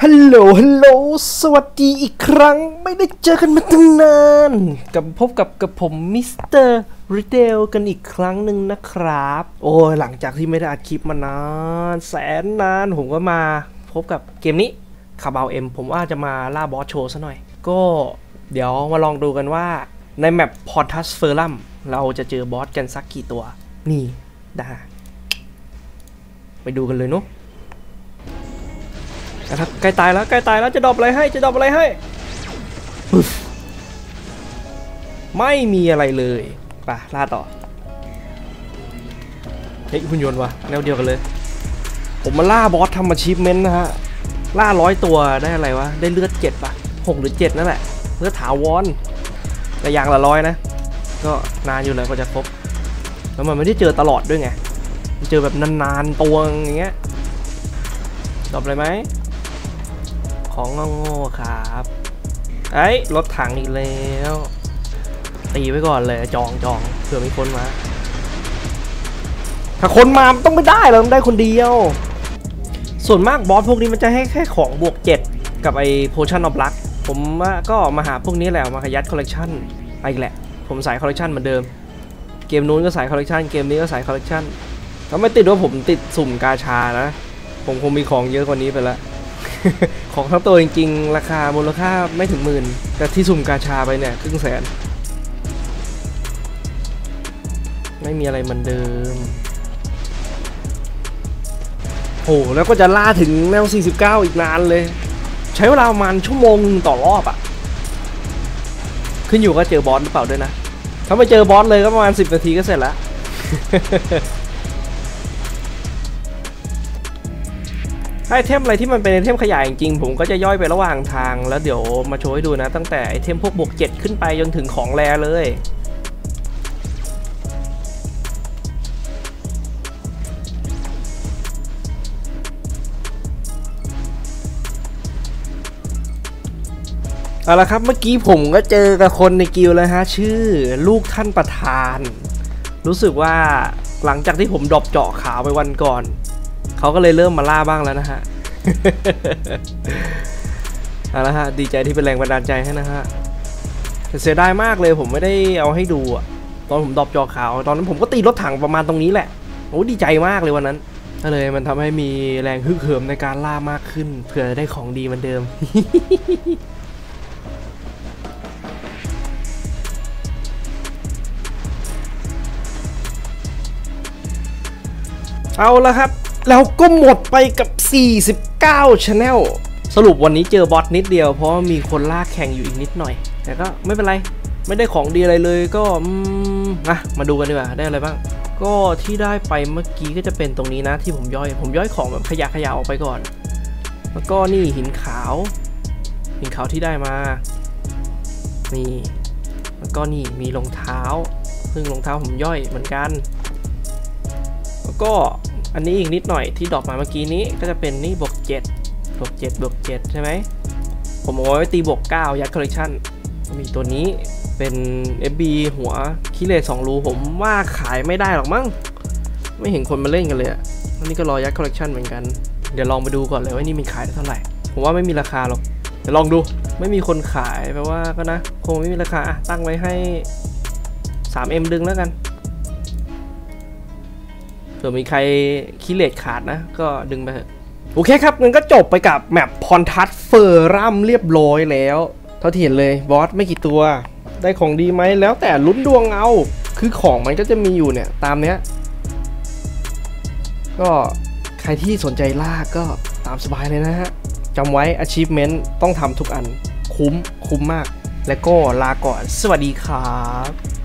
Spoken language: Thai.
ฮัลโหลสวัสดีอีกครั้งไม่ได้เจอกันมาตั้งนานพบกับผมมิสเตอร์ริเดลกันอีกครั้งหนึ่งนะครับโอ้ยหลังจากที่ไม่ได้อัดคลิปมานานแสนนานผมก็มาพบกับเกมนี้คาบาวเอ็มผมว่าจะมาล่าบอสโชว์ซะหน่อยก็เดี๋ยวมาลองดูกันว่าในแมปพอร์ทัสเฟอรัมเราจะเจอบอสกันสักกี่ตัวนี่ได้ไปดูกันเลยเนาะใกล้ตายแล้วจะดรอปอะไรให้ไม่มีอะไรเลยไปล่าต่อเฮ้ยหุ่นยนต์วะแนวเดียวกันเลยผมมาล่าบอสทำอาชีพเมนต์นะฮะล่า100 ตัวได้อะไรวะได้เลือด7ป่ะ6หรือ7นั่นแหละเลือดถาวรแต่อย่างละ100นะก็นานอยู่เลยกว่าจะครบแล้วมันไม่ได้เจอตลอดด้วยไงเจอแบบนานๆตัวอย่างเงี้ยดรอปอะไรไหมของโง่ครับไอ้รถถังอีกแล้วตีไว้ก่อนเลยจองเผื่อมีคนมาถ้าคนมาต้องไม่ได้เราต้องได้คนเดียวส่วนมากบอสพวกนี้มันจะให้แค่ของบวก7กับไอ้ Potion of Luck ผมก็มาหาพวกนี้แหละมาขยัดคอลเลกชันอีกแหละผมสายคอลเลกชันเหมือนเดิมเกมนู้นก็สายคอลเลกชันเกมนี้ก็สายคอลเลกชันก็ไม่ติดว่าผมติดสุ่มกาชานะผมคงมีของเยอะกว่านี้ไปแล้วของทั้งตัวจริงๆราคามูลค่าไม่ถึง10,000แต่ที่สุ่มกาชาไปเนี่ยครึ่งแสนไม่มีอะไรเหมือนเดิมโอ้แล้วก็จะล่าถึงแนว49อีกนานเลยใช้เวลาประมาณชั่วโมงต่อรอบอะขึ้นอยู่ก็เจอบอสหรือเปล่าด้วยนะถ้าไม่เจอบอสเลยก็ประมาณ10 นาทีก็เสร็จแล้วไอเทมอะไรที่มันเป็นไอเทมขยายจริงๆผมก็จะย่อยไประหว่างทางแล้วเดี๋ยวมาโชว์ให้ดูนะตั้งแต่ไอเทมพวกบวก7ขึ้นไปจนถึงของแรเลยเอาละครับเมื่อกี้ผมก็เจอกับคนในกิลด์เลยฮะชื่อลูกท่านประธานรู้สึกว่าหลังจากที่ผมดรอปเจาะขาวไปวันก่อนเขาก็เลยเริ่มมาล่าบ้างแล้วนะฮะ เอาละฮะดีใจที่เป็นแรงบันดาลใจให้นะฮะแต่เสียดายมากเลยผมไม่ได้เอาให้ดูอะตอนผมดรอปเจาะขาวตอนนั้นผมก็ตีรถถังประมาณตรงนี้แหละโอ้ดีใจมากเลยวันนั้นก็เลยมันทำให้มีแรงฮึกเหิมในการล่ามากขึ้นเพื่อได้ของดีเหมือนเดิม เอาละครับแล้วก็หมดไปกับ49 Channel สรุปวันนี้เจอบอสนิดเดียวเพราะมีคนลากแข่งอยู่อีกนิดหน่อยแต่ก็ไม่เป็นไรไม่ได้ของดีอะไรเลยก็มาดูกันดีกว่าได้อะไรบ้างก็ที่ได้ไปเมื่อกี้ก็จะเป็นตรงนี้นะที่ผมย่อยของแบบขยะออกไปก่อนแล้วก็นี่หินขาวที่ได้มานี่แล้วก็นี่มีรองเท้าซึ่งรองเท้าผมย่อยเหมือนกันแล้วก็อันนี้อีกนิดหน่อยที่ดรอปมาเมื่อกี้นี้ก็จะเป็นนี่บวก7ใช่ไหมผมเอาไว้ตีบวก9ยัดคอลเลคชันมีตัวนี้เป็น FB หัวคิเลส2 รูผมว่าขายไม่ได้หรอกมั้งไม่เห็นคนมาเล่นกันเลยอ่ะอันนี้ก็รอยัดคอลเลคชันเหมือนกันเดี๋ยวลองไปดูก่อนเลยว่านี่มีขายเท่าไหร่ผมว่าไม่มีราคาหรอกเดี๋ยวลองดูไม่มีคนขายแปลว่าก็นะคงไม่มีราคาตั้งไว้ให้ 3M ดึงแล้วกันเผื่อมีใครคิเลตขาดนะก็ดึงไปเถอะโอเคครับงั้นก็จบไปกับแมปพรทัสเฟอรัมเรียบร้อยแล้วเท่าที่เห็นเลยบอสไม่กี่ตัวได้ของดีไหมแล้วแต่ลุ้นดวงเอาคือของมันก็จะมีอยู่เนี่ยตามเนี้ยก็ใครที่สนใจล่าก็ตามสบายเลยนะฮะจำไว้ achievement ต้องทำทุกอันคุ้มมากและก็ลาก่อนสวัสดีครับ